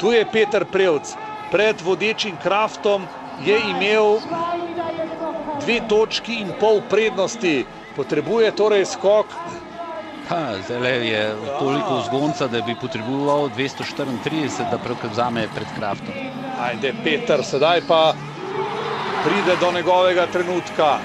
Tu je Peter Prevc. Pred vodečim Kraftom je imel 2,5 točki prednosti. Potrebuje torej skok. Zdaj je toliko vzgonca, da bi potreboval 234, da prevzame pred Kraftom. Ajde, Peter, sedaj pa pride do njegovega trenutka.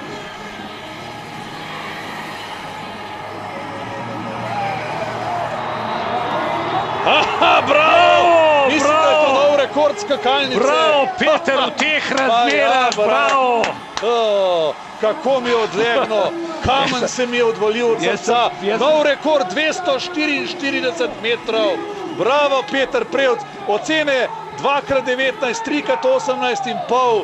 Bravo! Mislim, da je to nov rekord skakalnice. Bravo, Peter, v teh razmerah, bravo! Kako mi je odlegno, kamen se mi je odvalil od srca. Nov rekord 244 metrov. Bravo, Peter Prevc. Ocene 2x19, 3x18,5.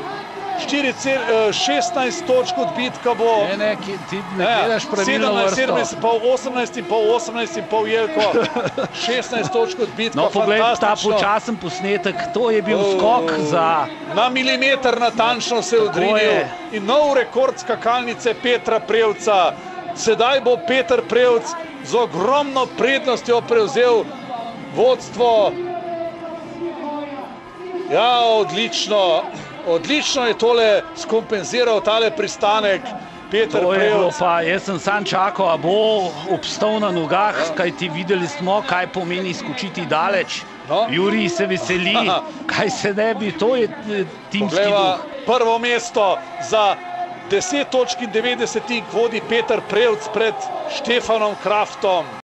16 točk odbitka bo. Ti ne gledaš pravilno vrsto. 17,5, 18,5, 18,5 Jelko. 16 točk odbitka, fantastično. No, pogled, ta počasen posnetek, to je bil skok za... Na milimeter natančno se je odrinil. In nov rekord skakalnice Petra Prevca. Sedaj bo Peter Prevc z ogromno prednostjo prevzel vodstvo. Ja, odlično. Odlično je tole skompenziral tale pristanek Peter Prevc. Jaz sem sam čakal, a bo obstal na nogah, kajti videli smo, kaj pomeni skočiti daleč. Jurij se veseli, kaj se ne bi, to je timski duh. Prvo mesto za 10 točk in 90 vodi Peter Prevc pred Štefanom Kraftom.